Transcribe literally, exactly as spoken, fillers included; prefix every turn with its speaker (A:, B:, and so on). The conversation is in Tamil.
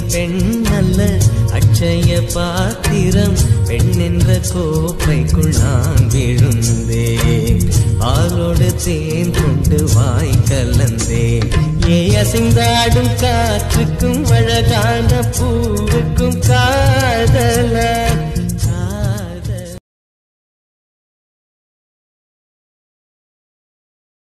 A: பெண் அல்ல அட்சய பாத்திரம். பெண் என்ற கோப்பைக்குள் நான் விழுந்தேன். பாலோடு தேன் கொண்டு வாய் கலந்தேன். ஏ அசைந்தாடும் காற்றுக்கும் அழகான பூவுக்கும் காதலா